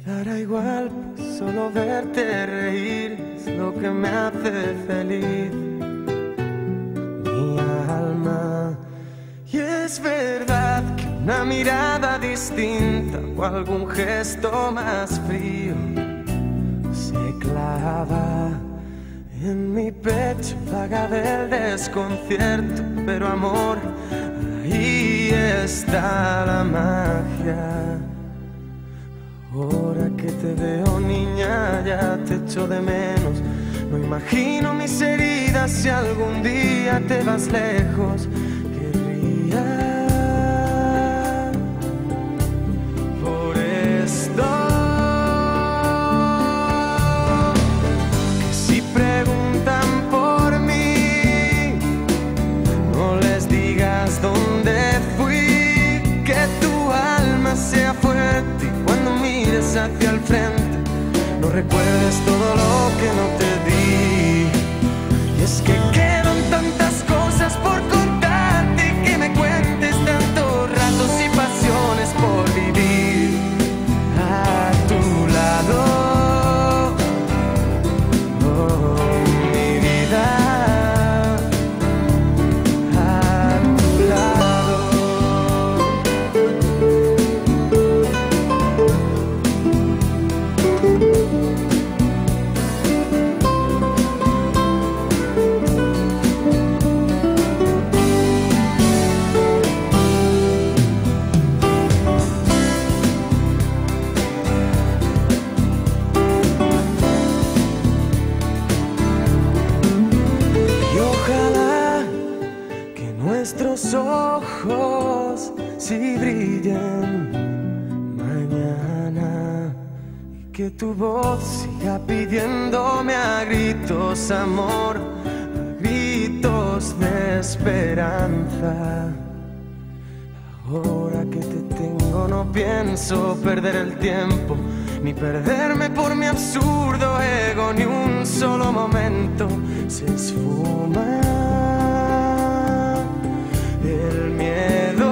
Dará igual, pues solo verte reír es lo que me hace feliz, mi alma. Y es verdad que una mirada distinta o algún gesto más frío se clava en mi pecho, vaga del desconcierto, pero amor, ahí está la magia. Ahora que te veo, niña, ya te echo de menos. No imagino mis heridas si algún día te vas lejos. Querría por esto que si preguntan por mí, no les digas dónde fui, que tu alma sea fuerte y cuando mires hacia el frente no recuerdes todo lo que no te di. Y es que quedan tantas cosas por contarte, que me cuentes tantos ratos y pasiones por vivir a tu lado, oh, mi vida, a tu lado. Nuestros ojos si brillen mañana y que tu voz siga pidiéndome a gritos amor, a gritos de esperanza. Ahora que te tengo no pienso perder el tiempo, ni perderme por mi absurdo ego, ni un solo momento se esfuma el miedo.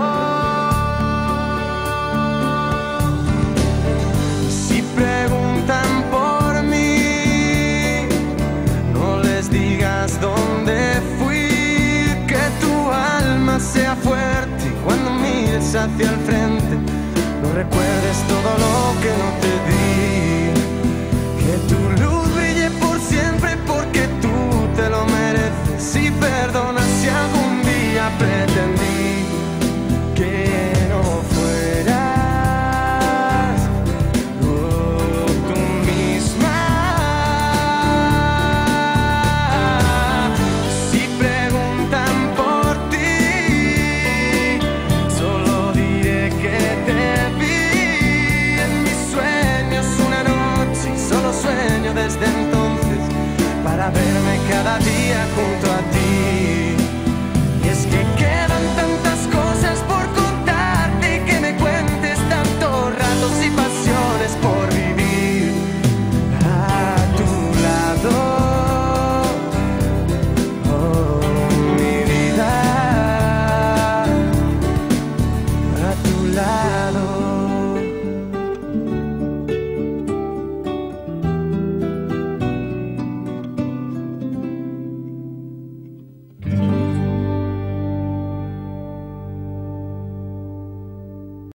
Si preguntan por mí, no les digas dónde fui, que tu alma sea fuerte y cuando mires hacia el frente no recuerdes todo lo que no te di, que tu luz brille por siempre porque tú te lo mereces. Y perdona si algún día pretendí que no fueras tú misma. Si preguntan por ti, solo diré que te vi en mis sueños una noche y solo sueño desde entonces para verme cada día junto